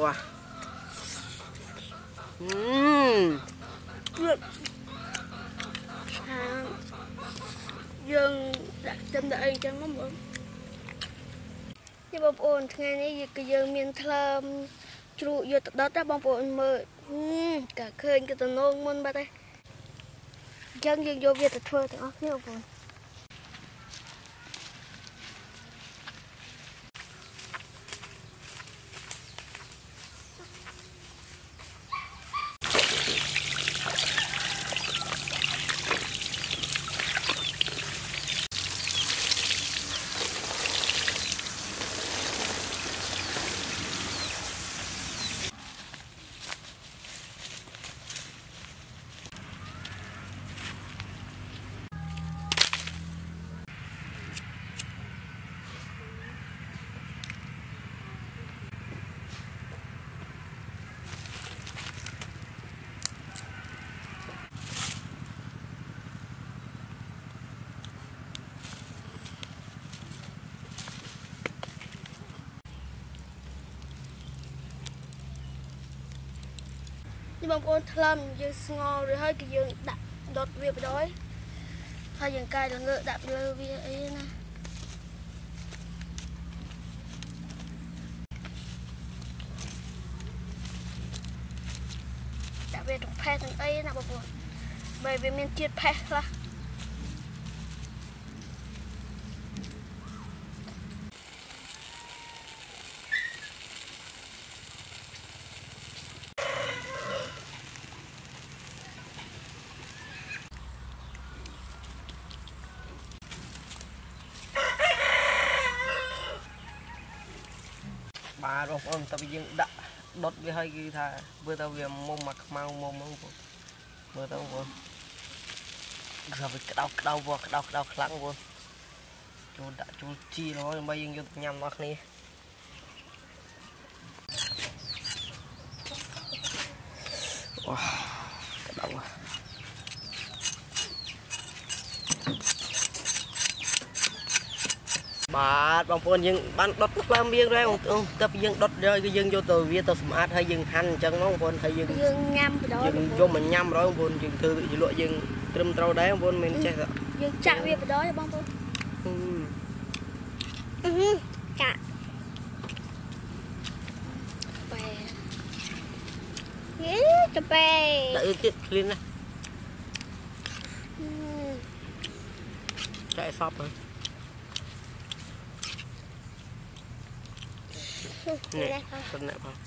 Wow. Dương đặt trên đây cho nó mượn. Chứ bông ôn ngày nay cái dương miền thơm trụ vô đó ta bông ôn mơ cả khơi cái tầng nôn môn ba đây. Dân dương vô Việt thưa thì ác nhiều rồi. Nhưng bông ôn thơm dương ngò rồi hơi cái dương đặt đột việc đói hơi dương cay là ngựa đạp lơ vì ấy nè đã về trong phe thằng ấy nè bông ôn bởi vì mình chiết phe ra bà rồi ông tao bây đã đốt với hai cái thà vừa tao về mông mặc mau mông vừa tao vừa giờ phải cái đau lắng luôn chú đã chú chi nó bây giờ nhầm nó này wow cái đau à bà bông phun dương ban đốt làm biếng ra ông tập dương đốt rơi cái dương vô từ việt tàu smart hay dương hành chân nó phun hay dương nhâm đó dương vô mình nhâm rồi ông phun dương thư bị lụa dương trâm trâu đá ông phun mình chạy dương chạm việc đó bông phun chạm chụp bè đợi tiếp lên này chạy shop rồi nè con nè không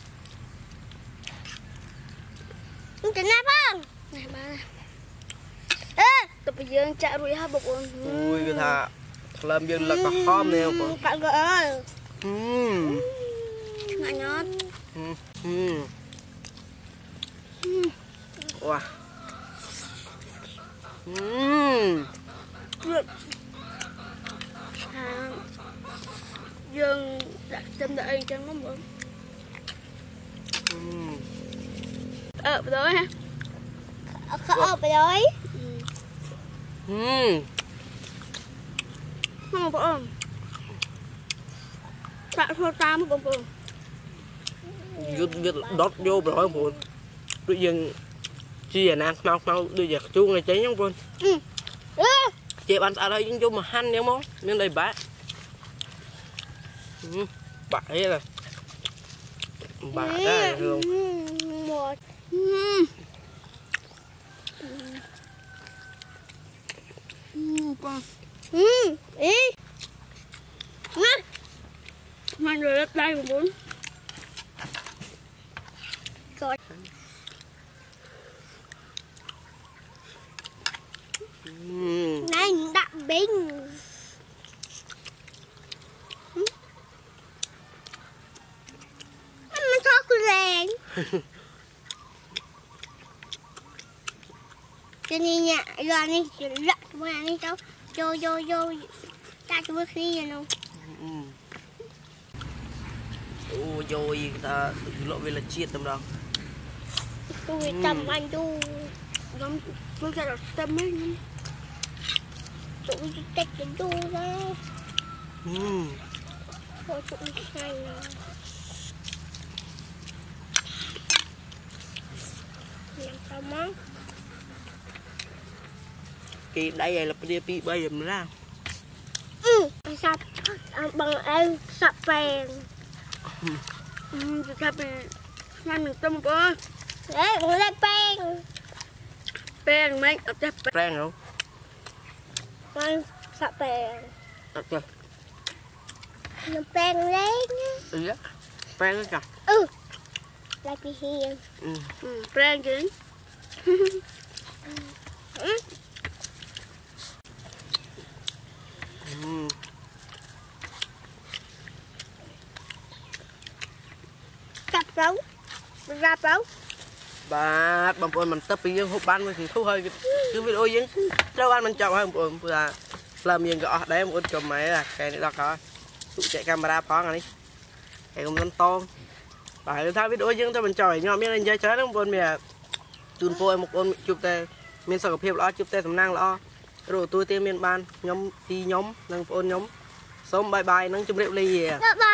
cái nắp không này ba này ê tập bây giờ chạy rồi ha bụng ui cái thà làm dương là có hôm nè không bạn gỡ ơi ngại nhót wow dương đặt trên đây cho nó mượn ở đó ha ở đó không có tạo thôi tam không có việc đốt vô rồi buồn tự nhiên chia nè mau đưa giặc chuông này cháy không buồn chị bạn ở đây nhưng vô mà hành nhá món nên đây bả bãi là bả ra luôn một con ý mang rồi đất đây mà muốn rồi này đậm bìnhมันชอบคุณแรงจะนี่เนี่ยเรือนี่จะเละเมื่อนี่เจ้าโยตาจะเมื่อกี้ยังน้อง ôi ta lộ về là chiết tầm đâu tôi tầm anh tôi giống tôi sẽ đọc tâm ấy tụi tách cái đu ra thôi tụi sai sao món kỳ đây vậy là đi pi bây giờ mình ra sắp bằng em sắp phèn sắp bị ngay mình tâm bơ đấy cũng là phèn mấy ở đây phèn không con sắp phèn ok nó phèn lên ừ á phèn cái cả lại bị hiền phèn chứ rạp đâu bà bông bồn mình tập bây giờ hộp ban thì thu hơi cứ video dính đâu ăn mình chọn hơn bồn là làm gì gõ đấy một chùm máy là cái này đó có tụ chạy camera phó này cái con con to bà thấy video dính cho mình chọi nhau miếng lên chơi chơi nó bồn mẹ chun phôi một con chụp tê miếng sờ phim lo chụp tê tầm năng lo rồi tôi tiêm miếng ban nhóm đi nhóm năng phôn nhóm sống bye bye năng chụp rượu ly gì